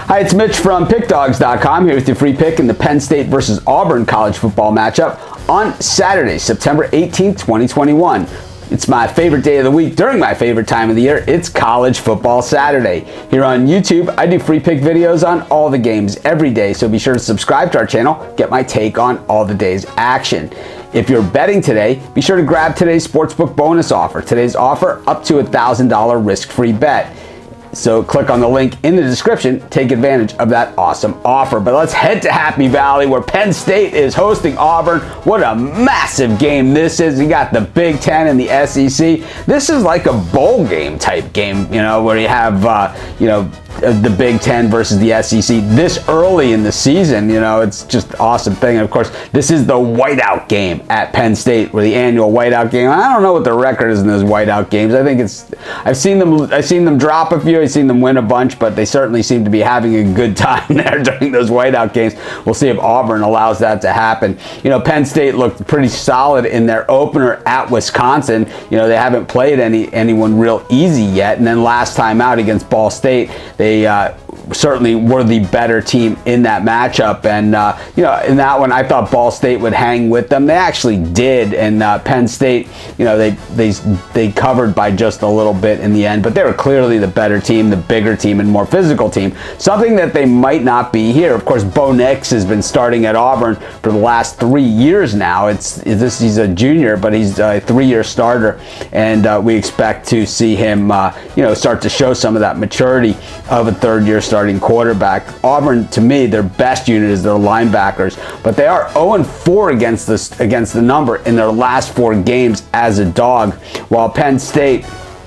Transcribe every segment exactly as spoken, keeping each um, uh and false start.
Hi, it's Mitch from Pick Dawgz dot com here with your free pick in the Penn State versus Auburn college football matchup on Saturday, September eighteenth, twenty twenty-one. It's my favorite day of the week during my favorite time of the year. It's College Football Saturday. Here on YouTube, I do free pick videos on all the games every day, so be sure to subscribe to our channel, get my take on all the day's action. If you're betting today, be sure to grab today's sportsbook bonus offer. Today's offer, up to a one thousand dollar risk-free bet. So click on the link in the description, take advantage of that awesome offer. But let's head to Happy Valley where Penn State is hosting Auburn. What a massive game this is. You got the Big Ten and the S E C. This is like a bowl game type game, you know, where you have, uh, you know, the Big Ten versus the S E C this early in the season. You know, it's just an awesome thing. And of course, this is the whiteout game at Penn State, where the annual whiteout game. I don't know what the record is in those whiteout games. I think it's, I've seen them, I've seen them drop a few, I've seen them win a bunch, but they certainly seem to be having a good time there during those whiteout games. We'll see if Auburn allows that to happen. You know, Penn State looked pretty solid in their opener at Wisconsin. You know, they haven't played any anyone real easy yet. And then last time out against Ball State, they uh, certainly were the better team in that matchup. And, uh, you know, in that one, I thought Ball State would hang with them. They actually did. And uh, Penn State, you know, they, they, they covered by just a little bit in the end. But they were clearly the better team, the bigger team, and more physical team. Something that they might not be here. Of course, Bo Nix has been starting at Auburn for the last three years now. It's this he's a junior, but he's a three-year starter. And uh, we expect to see him, uh, you know, start to show some of that maturity of a third-year starting quarterback. Auburn, to me, their best unit is their linebackers, but they are oh and four against this against the number in their last four games as a dog, while Penn State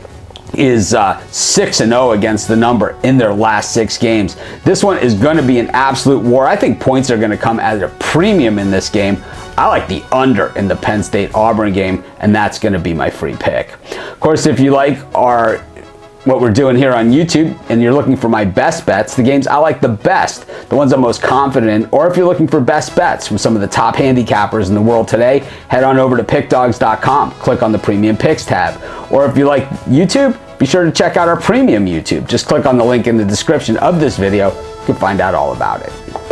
is uh, six and oh against the number in their last six games. This one is going to be an absolute war. I think points are going to come at a premium in this game. I like the under in the Penn State-Auburn game, and that's going to be my free pick. Of course, if you like our what we're doing here on YouTube and you're looking for my best bets, the games I like the best, the ones I'm most confident in, or if you're looking for best bets from some of the top handicappers in the world today, head on over to Pick Dawgz dot com, click on the Premium Picks tab. Or if you like YouTube, be sure to check out our premium YouTube. Just click on the link in the description of this video. You can find out all about it.